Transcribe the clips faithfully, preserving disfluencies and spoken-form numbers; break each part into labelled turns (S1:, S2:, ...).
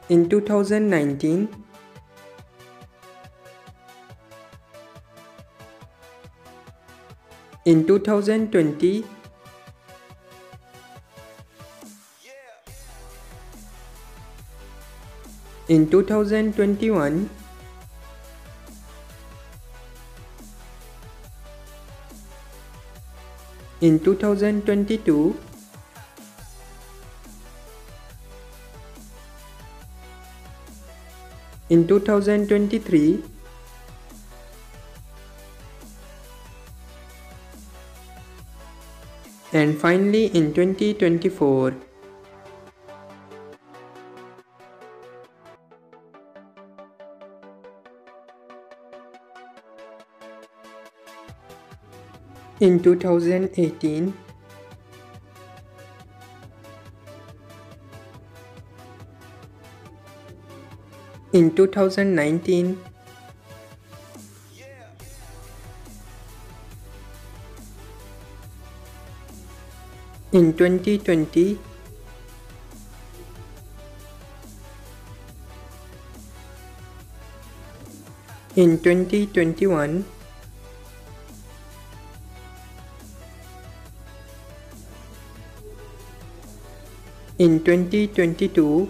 S1: in two thousand nineteen, in two thousand twenty, in two thousand twenty-one, in two thousand twenty-two, in two thousand twenty-three, and finally in twenty twenty-four. In two thousand eighteen, in two thousand nineteen, in twenty twenty, in twenty twenty-one, in twenty twenty-two,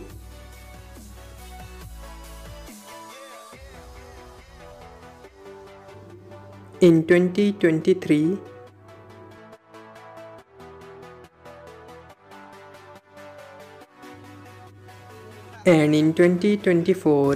S1: in twenty twenty-three, and in twenty twenty-four.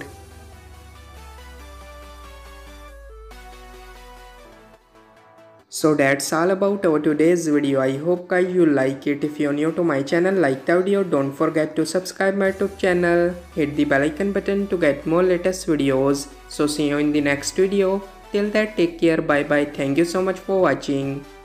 S1: So that's all about our today's video. I hope guys you like it. If you're new to my channel, like the video, don't forget to subscribe my YouTube channel. Hit the bell icon button to get more latest videos. So see you in the next video. Till that, take care. Bye bye. Thank you so much for watching.